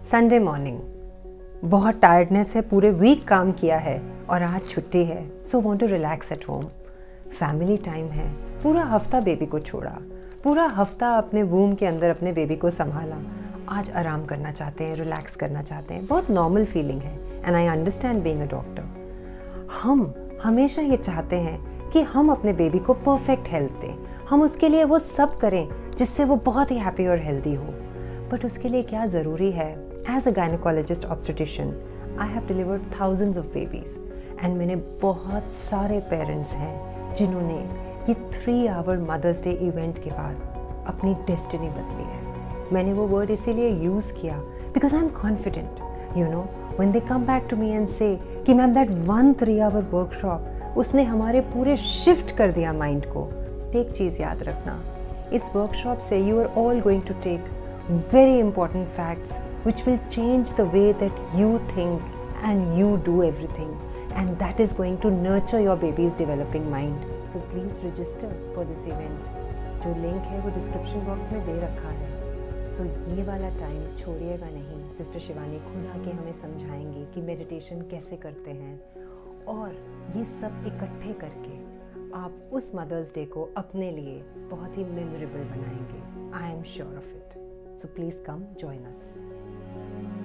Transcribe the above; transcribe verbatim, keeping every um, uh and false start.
Sunday morning, बहुत tiredness है, पूरे वीक काम किया है और आज छुट्टी है, so want to relax at home. Family time है, पूरा हफ्ता बेबी को छोड़ा, पूरा हफ्ता अपने वूम के अंदर अपने बेबी को संभाला। आज आराम करना चाहते हैं, रिलैक्स करना चाहते हैं। बहुत नॉर्मल फीलिंग है and I understand being a doctor. हम हमेशा ये चाहते हैं कि हम अपने बेबी को परफेक्ट हेल्थ दें, हम उसके लिए वो सब करें जिससे वो बहुत ही हैप्पी और हेल्दी हो। बट उसके लिए क्या ज़रूरी है? As a gynaecologist obstetrician I have delivered thousands of babies and मैंने बहुत सारे पेरेंट्स हैं जिन्होंने ये three hour mother's day event के बाद अपनी डेस्टिनी बदली है। मैंने वो वर्ड इसीलिए यूज़ किया because I am confident, you know, when they come back to me and say कि ma'am that one three hour workshop उसने हमारे पूरे शिफ्ट कर दिया माइंड को। एक चीज़ याद रखना, इस वर्कशॉप से you are all going to take very important facts which will change the way that you think and you do everything, and that is going to nurture your baby's developing mind. So please register for this event. जो link है वो description box में दे रखा है। सो so, ये वाला time छोड़िएगा नहीं। Sister Shivani खुद आके हमें समझाएंगी कि मेडिटेशन कैसे करते हैं और ये सब इकट्ठे करके आप उस मदर्स डे को अपने लिए बहुत ही मेमोरेबल बनाएंगे। I am sure of it. So please come join us.